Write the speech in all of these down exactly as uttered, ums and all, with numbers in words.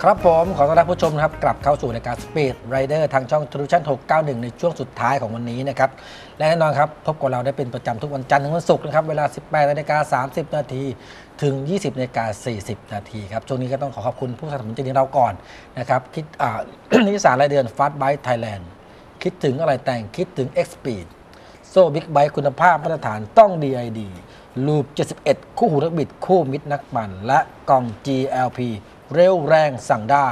ครับผมขอต้อนรับผู้ชมนะครับกลับเข้าสู่รายการ Speed Rider ทางช่อง Solution หกเก้าหนึ่งในช่วงสุดท้ายของวันนี้นะครับและแน่นอนครับพบกับเราได้เป็นประจำทุกวันจันทร์ถึงวันศุกร์นะครับเวลา สิบแปดนาฬิกาสามสิบนาทีถึง ยี่สิบนาฬิกาสี่สิบนาทีครับช่วงนี้ก็ต้องขอขอบคุณผู้สนับสนุนใจดีเราก่อนนะครับคิดอ่า นิตยสารรายเดือน Fast Bike Thailand คิดถึงอะไรแต่งคิดถึง X-Speed โซ่บิ๊กไบค์คุณภาพมาตรฐานต้อง ดี ไอ ดี ลูปเจ็ดสิบเอ็ดคู่หูนักบิดคู่มิตรนักปั่นและกล่อง จี แอล พี เร็วแรงสั่งได้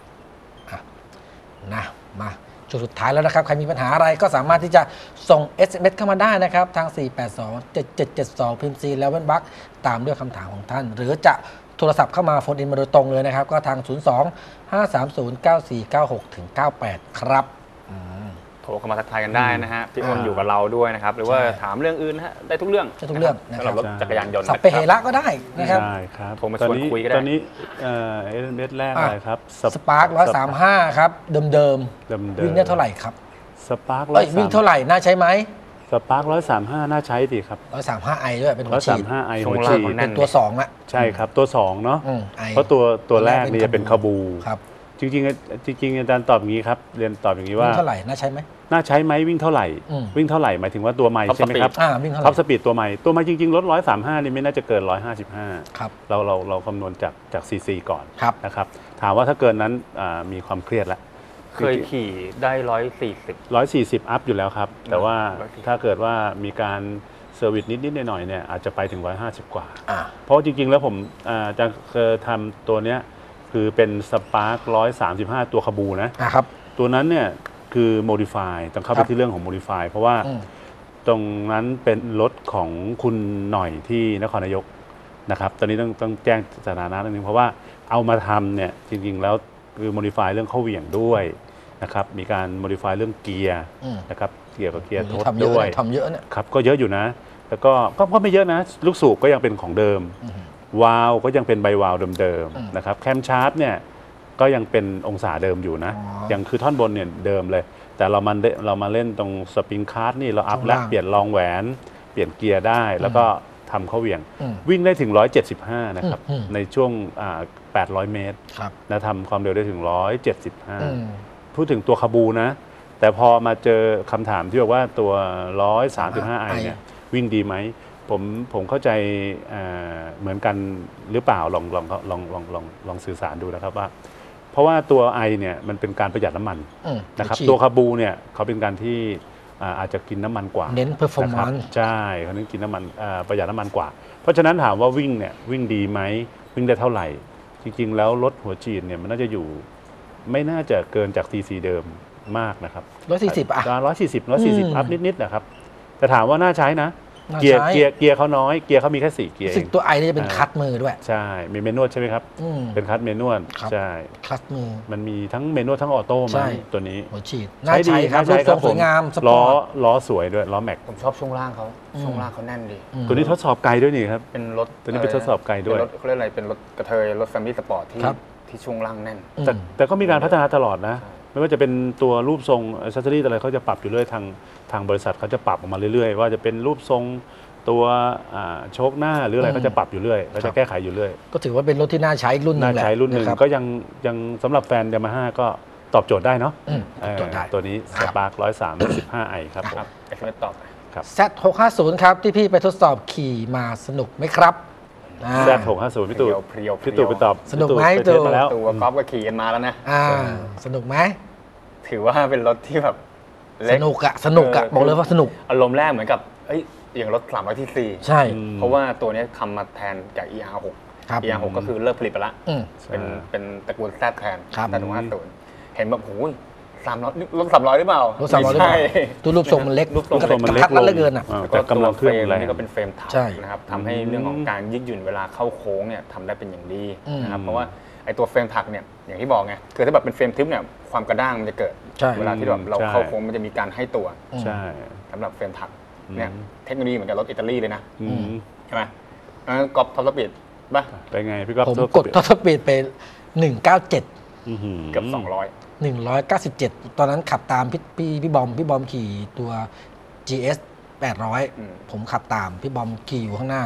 นะมาช่วงสุดท้ายแล้วนะครับใครมีปัญหาอะไรก็สามารถที่จะส่ง เอส เอ็ม เอส เข้ามาได้นะครับทางสี่ แปด สอง เจ็ด เจ็ด เจ็ด สองพิมพ์ C แล้วเว้นวรรคตามด้วยคำถามของท่านหรือจะโทรศัพท์เข้ามาโฟนอินมาโดยตรงเลยนะครับก็ทางศูนย์ สอง ห้า สาม ศูนย์ เก้า สี่ เก้า หก ถึง เก้า แปดครับโทรเข้ามาทักทายกันได้นะฮะพี่อ้นอยู่กับเราด้วยนะครับหรือว่าถามเรื่องอื่นฮะได้ทุกเรื่องได้ทุกเรื่องสำหรับรถจักรยานยนต์สับเปเหระก็ได้นะครับใช่ครับโทรมาชวนคุยก็ได้ตอนนี้เอเอเมสแรกอะไรครับสปาร์คหนึ่งร้อยสามสิบห้าครับเดิมเดิมวิ่งได้เท่าไหร่ครับสปาร์คร้อยวิ่งเท่าไหร่น่าใช้ไหมสปาร์คร้อยสามห้าน่าใช้ดีครับร้อยสามห้าไอด้วยเป็นหัวฉีดร้อยสามห้าไอหัวฉีดเป็นตัวสองละใช่ครับตัวสองเนาะเพราะตัวตัวแรกนี่จะเป็นคาบูครับจริงๆจริงๆอาจารย์ตอบอย่างนี้ครับเรียนตอบอย่างนี้ว่าเท่าไหร่น่าใช้ไหมน่าใช้ไหมวิ่งเท่าไหร่วิ่งเท่าไหร่หมายถึงว่าตัวไมล์ใช่ไหมครับท็อปสปีดตัวไมล์ตัวไมล์จริงๆรถร้อยสามห้านี่ไม่น่าจะเกินร้อยห้าสิบห้าครับเราเราเราคำนวณจากจากซีซีก่อนนะครับถามว่าถ้าเกินนั้นมีความเครียดแล้วเคยขี่ได้ร้อยสี่สิบร้อยสี่สิบอัพอยู่แล้วครับแต่ว่าถ้าเกิดว่ามีการเซอร์วิสนิดๆหน่อยๆเนี่ยอาจจะไปถึงร้อยห้าสิบกว่าเพราะจริงๆแล้วผมจะเคยทำตัวเนี้ยคือเป็นสปาร์คร้อยสามสิบห้าตัวคาบูนะครับตัวนั้นเนี่ยคือโมดิฟายต้องเข้าไปที่เรื่องของโมดิฟายเพราะว่าตรงนั้นเป็นรถของคุณหน่อยที่นครนายกนะครับตอนนี้ต้องต้องแจ้งสถานะนิดนึงเพราะว่าเอามาทำเนี่ยจริงๆแล้วคือโมดิฟายเรื่องเข้าเหวี่ยงด้วยนะครับมีการโมดิฟายเรื่องเกียร์นะครับเกี่ยวกับเกียร์ทดด้วยทำเยอะเนี่ยครับก็เยอะอยู่นะแล้วก็ก็ไม่เยอะนะลูกสูบก็ยังเป็นของเดิมวาล์วก็ยังเป็นใบวาล์วเดิมๆนะครับแคมชาร์ปเนี่ยก็ยังเป็นองศาเดิมอยู่นะอย่างคือท่อนบนเนี่ยเดิมเลยแต่เรามาเรามาเล่นตรงสปริงคาร์ทนี่เราอัพและเปลี่ยนรองแหวนเปลี่ยนเกียร์ได้แล้วก็ทำเข้าเหวี่ยงวิ่งได้ถึงหนึ่งร้อยเจ็ดสิบห้านะครับในช่วงแปดร้อยเมตรนะทำความเร็วได้ถึงหนึ่งร้อยเจ็ดสิบห้าพูดถึงตัวคาบูนะแต่พอมาเจอคำถามที่บอกว่าตัวหนึ่งร้อยสามสิบห้าไอเนี่ยวิ่งดีไหมผมผมเข้าใจเหมือนกันหรือเปล่าลองลองลองลองลองลองสื่อสารดูนะครับว่าเพราะว่าตัวไอเนี่ยมันเป็นการประหยัดน้ำมันนะครับตัวคาบูเนี่ยเขาเป็นการที่อาจจะกินน้ำมันกว่าเน้นเพอร์ฟอร์แมนซ์ใช่เขาเน้นกินน้ำมันประหยัดน้ำมันกว่าเพราะฉะนั้นถามว่าวิ่งเนี่ยวิ่งดีไหมวิ่งได้เท่าไหร่จริงๆแล้วรถหัวฉีดเนี่ยมันน่าจะอยู่ไม่น่าจะเกินจากซีซีเดิมมากนะครับร้อยสี่สิบอ่ะร้อยสี่สิบร้อยสี่สิบอัพนิดๆนะครับแต่ถามว่าน่าใช้นะเกียร์เกียร์เกียร์เขาน้อยเกียร์เขามีแค่สี่เกียร์สิ่งตัวไอนี่จะเป็นคัตมือด้วยใช่มีเมนวลใช่ไหมครับเป็นคัตเมนวลใช่คัตมือมันมีทั้งเมนวลทั้งออโต้มาตัวนี้หัวฉีดใช้ดีครับใช้ครับสวยงามล้อล้อสวยด้วยล้อแม็กผมชอบช่วงล่างเขาช่วงล่างเขาแน่นดีตัวนี้ทดสอบไกลด้วยนี่ครับเป็นรถตัวนี้เป็นทดสอบไกลด้วยรถเขาเรียกอะไรเป็นรถกระเทยรถแฟมิลี่สปอร์ตที่ที่ช่วงล่างแน่นแต่แต่ก็มีการพัฒนาตลอดนะไม่ว่าจะเป็นตัวรูปทรงอัซเซอรี่อะไรเขาจะปรับอยู่เรื่อยทางทางบริษัทเขาจะปรับออกมาเรื่อยๆว่าจะเป็นรูปทรงตัวโชคหน้าหรืออะไรก็จะปรับอยู่เรื่อยเขาจะแก้ไขอยู่เรื่อยก็ถือว่าเป็นรถที่น่าใช้รุ่นนึงแหละน่าใช้รุ่นหนึ่งก็ยังยังสำหรับแฟนยามาฮ่าก็ตอบโจทย์ได้เนาะตัวนี้สปาร์คร้อยสามสิบห้าไอครับครับไอเฟตตอบครับแซด หกห้าศูนย์ ครับที่พี่ไปทดสอบขี่มาสนุกไหมครับแซด หกห้าศูนย์พี่ตู่พี่ตู่ไปตอบสนุกไหมตู่มาแล้วตัวก๊อฟก็ขี่กันมาแล้วนะสนุกไหมถือว่าเป็นรถที่แบบสนุกอะสนุกอะบอกเลยว่าสนุกอารมณ์แรกเหมือนกับเอ้ยอย่างรถสามร้อยทีซีใช่เพราะว่าตัวนี้ทำมาแทนจาก อี อาร์ หก อี อาร์ หก ก็คือเลิกผลิตไปละเป็นเป็นตระกูลแซดแทนแซด หนึ่งห้าศูนย์เห็นแบบโอ้ยสามร้อยรถสามร้อยหรือเปล่ารถสามร้อยหรือเปล่าตัวรูปทรงมันเล็กรูปทรงมันเล็กลงเกินอ่ะแต่กำลังเคลื่อนอะไรนี่ก็เป็นเฟรมถักนะครับทำให้เรื่องของการยืดหยุ่นเวลาเข้าโค้งเนี่ยทำได้เป็นอย่างดีนะครับเพราะว่าไอตัวเฟรมถักเนี่ยอย่างที่บอกไงคือถ้าแบบเป็นเฟรมทึบเนี่ยความกระด้างมันจะเกิดเวลาที่แบบเราเข้าโค้งมันจะมีการให้ตัวสำหรับเฟรมถักเนี่ยเทคโนโลยีเหมือนกับรถอิตาลีเลยนะใช่ไหมก๊อปท็อปสปีดป่ะไปไงพี่ก๊อฟผมกดท็อปสปีดไปหนึ่งเก้าเจ็ดเกือบสองร้อยหนึ่งร้อยเก้าสิบเจ็ดตอนนั้นขับตามพี่พี่พี่บอมพี่บอมขี่ตัว จี เอส แปดร้อยผมขับตามพี่บอมขี่อยู่ข้างหน้า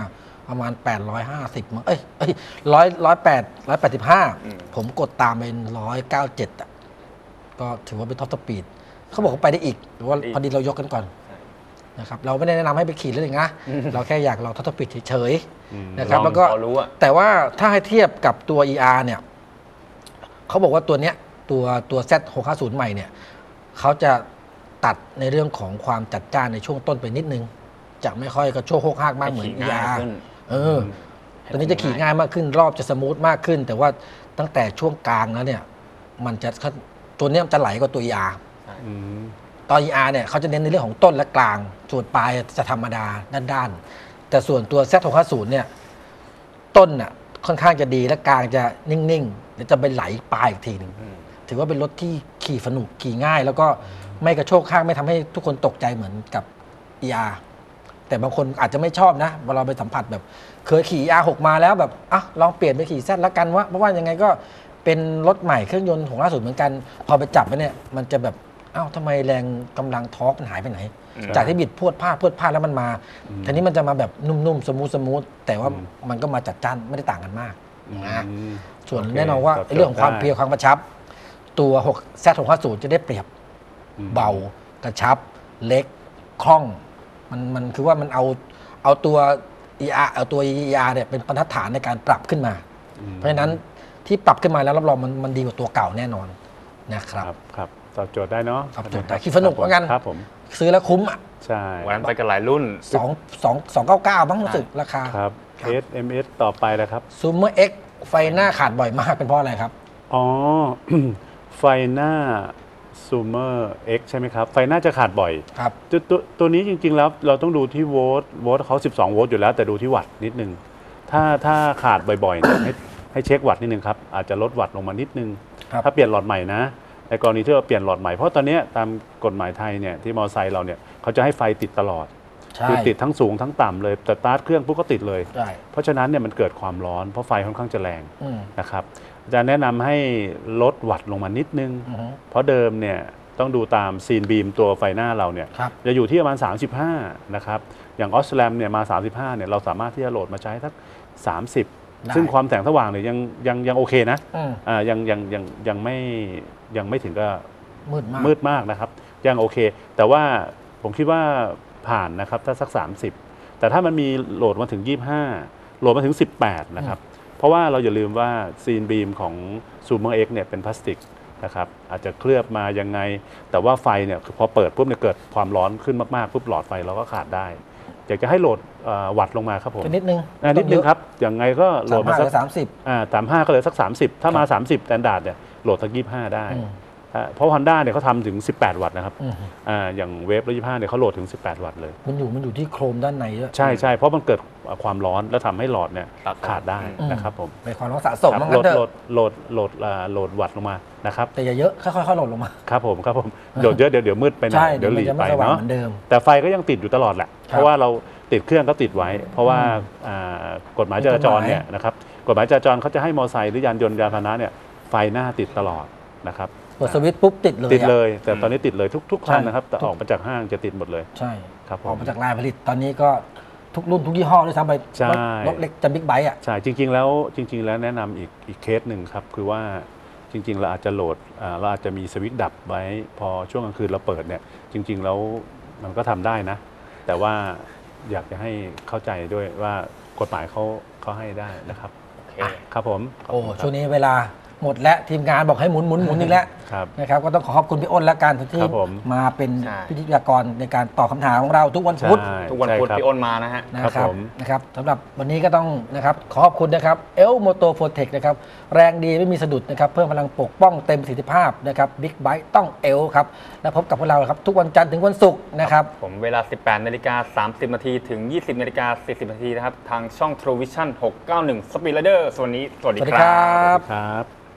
ประมาณแปดร้อยห้าสิบมั้งเอ้ยเอ้ยร้อยร้อยแปดร้อยแปดสิบห้าผมกดตามเป็นร้อยเก้าเจ็ดอ่ะก็ถือว่าเป็นท็อปสปีดเขาบอกว่าไปได้อีกหรือว่าพอดีเรายกกันก่อนนะครับเราไม่ได้แนะนำให้ไปขี่เลยนะเราแค่อยากลองท็อปสปีดเฉยๆนะครับแล้วก็แต่ว่าถ้าให้เทียบกับตัว อี อาร์ เนี่ยเขาบอกว่าตัวเนี้ยตัวตัว แซด หกห้าศูนย์ ใหม่เนี่ยเขาจะตัดในเรื่องของความจัดจ้านในช่วงต้นไปนิดนึงจะไม่ค่อยกระโชกโคกฮากมากเหมือน อี อาร์ เออตอนนี้จะขี่ง่ายมากขึ้นรอบจะสมูทมากขึ้นแต่ว่าตั้งแต่ช่วงกลางแล้วเนี่ยมันจะตัวนี้มันจะไหลกว่าตัว อี อาร์ ตอน อี อาร์ เนี่ยเขาจะเน้นในเรื่องของต้นและกลางส่วนปลายจะธรรมดาด้านๆแต่ส่วนตัว แซด หกห้าศูนย์ เนี่ยต้นน่ะค่อนข้างจะดีและกลางจะนิ่งๆแล้วจะไปไหลปลายอีกทีหนึ่งถือว่าเป็นรถที่ขี่สนุกขี่ง่ายแล้วก็ไม่กระโชกข้างไม่ทำให้ทุกคนตกใจเหมือนกับ อี อาร์ แต่บางคนอาจจะไม่ชอบนะเวลาเราไปสัมผัสแบบเคยขี่ อี อาร์ หก มาแล้วแบบอ่ะลองเปลี่ยนไปขี่ แซด แล้วกันวะเพราะว่ายังไงก็เป็นรถใหม่เครื่องยนต์ของล่าสุดเหมือนกันพอไปจับไปเนี่ยมันจะแบบอ้าวทำไมแรงกำลังทอร์กมันหายไปไหนจากที่บิดพวดพลาดพวดพลาดแล้วมันมาทีนี้มันจะมาแบบนุ่มๆสมูทสมูทแต่ว่ามันก็มาจัดจ้านไม่ได้ต่างกันมากนะส่วนแน่นอนว่าเรื่องของความเพรียวความกระชับตัว แซด หกห้าศูนย์ จะได้เปรียบเบากระชับเล็กคล่องมันมันคือว่ามันเอาเอาตัว อี อาร์ เอาตัว อี อาร์ เนี่ยเป็นบรรทัดฐานในการปรับขึ้นมาเพราะฉะนั้นที่ปรับขึ้นมาแล้วรับรองมันมันดีกว่าตัวเก่าแน่นอนนะครับครับตอบโจทย์ได้เนาะตอบโจทย์ได้คิดสนุกเหมือนกันครับผมซื้อแล้วคุ้มอ่ะใช่วันนั้นไปกันหลายรุ่นสอง สอง สองเก้าเก้าบ้างรู้สึกราคาครับ เอส เอ็ม เอส ต่อไปแล้วครับซูเมอร์ X ไฟหน้าขาดบ่อยมากเป็นเพราะอะไรครับอ๋อ ไฟหน้าซูเมอร์ X ใช่ไหมครับไฟหน้าจะขาดบ่อยครับตัวตัวตัวนี้จริงๆแล้วเราต้องดูที่โวลต์โวลต์เขาสิบสองโวลต์อยู่แล้วแต่ดูที่วัตต์นิดนึงถ้าถ้าขาดบ่อยๆเนี่ยให้ให้เช็ควัตต์นิดนึงครับอาจจะลดวัตต์ลงมานิดนึงถ้าเปลี่ยนหลอดใหม่นะในกรณีที่เราเปลี่ยนหลอดใหม่เพราะตอนนี้ตามกฎหมายไทยเนี่ยที่มอเตอร์ไซค์เราเนี่ยเขาจะให้ไฟติดตลอดคือติดทั้งสูงทั้งต่ำเลยแต่สตาร์ทเครื่องปุ๊บก็ติดเลยเพราะฉะนั้นเนี่ยมันเกิดความร้อนเพราะไฟค่อนข้างจะแรงนะครับอาจารย์แนะนำให้ลดวัตต์ลงมานิดนึงเพราะเดิมเนี่ยต้องดูตามซีนบีมตัวไฟหน้าเราเนี่ยจะอยู่ที่ประมาณสามสิบห้านะครับอย่างออสแลมเนี่ยมาสามสิบห้าเนี่ยเราสามารถที่จะโหลดมาใช้สักสามสิบซึ่งความแสงสว่างเนี่ยยังยังยังโอเคนะอ่ายังยังยังยังไม่ยังไม่ถึงกับมืดมากมืดมากนะครับยังโอเคแต่ว่าผมคิดว่าผ่านนะครับถ้าสักสามสิบแต่ถ้ามันมีโหลดมาถึงยี่สิบห้าโหลดมาถึงสิบแปดนะครับเพราะว่าเราอย่าลืมว่าซีนบีมของ ซูเมอร์ X เนี่ยเป็นพลาสติกนะครับอาจจะเคลือบมายังไงแต่ว่าไฟเนี่ยพอเปิดปุ๊บเนี่ยเกิดความร้อนขึ้นมากๆปุ๊บหลอดไฟเราก็ขาดได้อยากจะให้โหลดวัตต์ลงมาครับผมนิดนึงนิดนึงครับอย่างไงก็โหลดมาสักสามสิบอ่าสามห้าก็เลยสักสามสิบถ้ามาสามสิบสแตนดาร์ดเนี่ยโหลดสักยี่สิบห้าได้เพราะ Honda เนี่ยเขาทำถึงสิบแปดวัตต์นะครับอ่าอย่างเวฟร้อยยี่สิบห้าเนี่ยเขาโหลดถึงสิบแปดวัตต์เลยมันอยู่มันอยู่ที่โครมด้านในด้วยใช่ใช่เพราะมันเกิดความร้อนแล้วทำให้หลอดเนี่ยขาดได้นะครับผมเป็นความร้อนสะสมโหลดโหลดโหลดโหลดโหลดวัตต์ลงมานะครับแต่อย่าเยอะค่อยๆโหลดลงมาครับผมครับผมโหลดเยอะเดี๋ยวเดี๋ยวมืดไปหน่อยเดี๋ยวหลีไปเนาะแต่ไฟก็ยังติดอยู่ตลอดแหละเพราะว่าเราติดเครื่องก็ติดไว้เพราะว่ากฎหมายจราจรเนี่ยนะครับกฎหมายจราจรเขาจะให้มอเตอร์ไซค์หรือยานยนต์ยานพาหนะเนี่ยไฟหน้าติดตลอดนะครับเปิดสวิตช์ปุ๊บติดเลยติดเลยแต่ตอนนี้ติดเลยทุกๆคันนะครับแต่ออกมาจากห้างจะติดหมดเลยใช่ครับออกมาจากลายผลิตตอนนี้ก็ทุกรุ่นทุกยี่ห้อด้วยซ้ำไปรถเล็กจะบิ๊กไบค์อ่ะใช่จริงๆแล้วจริงๆแล้วแนะนำอีกอีกเคสหนึ่งครับคือว่าจริงๆเราอาจจะโหลดเราอาจจะมีสวิตช์ดับไว้พอช่วงกลางคืนเราเปิดเนี่ยจริงๆแล้วมันก็ทำได้นะแต่ว่าอยากจะให้เข้าใจด้วยว่ากฎหมายเขาเขาให้ได้นะครับครับผมโอ้ช่วงนี้เวลาหมดและทีมงานบอกให้หมุนหมุนหมุนอีกแล้วนะครับก็ต้องขอขอบคุณพี่อ้นและการที่มาเป็นพิธีกรในการตอบคำถามของเราทุกวันพุธทุกวันพุธพี่อ้นมานะฮะนะครับนะครับสำหรับวันนี้ก็ต้องนะครับขอขอบคุณนะครับเอลโมโตโฟเทคนะครับแรงดีไม่มีสะดุดนะครับเพิ่มพลังปกป้องเต็มประสิทธิภาพนะครับบิ๊กไบค์ต้องเอลครับและพบกับพวกเราครับทุกวันจันทร์ถึงวันศุกร์นะครับผมเวลา สิบแปดนาฬิกาสามสิบนาทีถึง ยี่สิบนาฬิกาสี่สิบนาทีนะครับทางช่อง True Vision หกเก้าหนึ่ง Speed Rider ส่วนนี้สวัสดีครับครับ